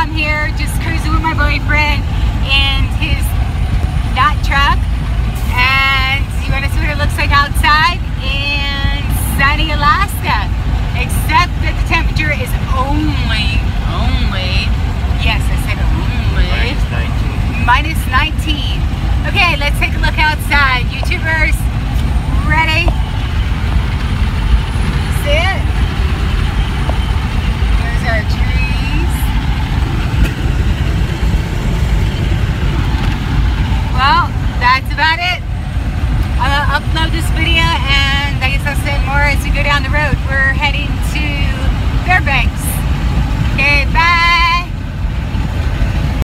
I'm here just cruising with my boyfriend and his yacht truck. And you want to see what it looks like outside in sunny Alaska. Except that the temperature is only, yes, I said only, minus 19. Okay, let's take a look outside. YouTubers, ready? See it? There's our trees. Well, that's about it. I'll upload this video and I guess I'll say more as we go down the road. We're heading to Fairbanks. Okay, bye.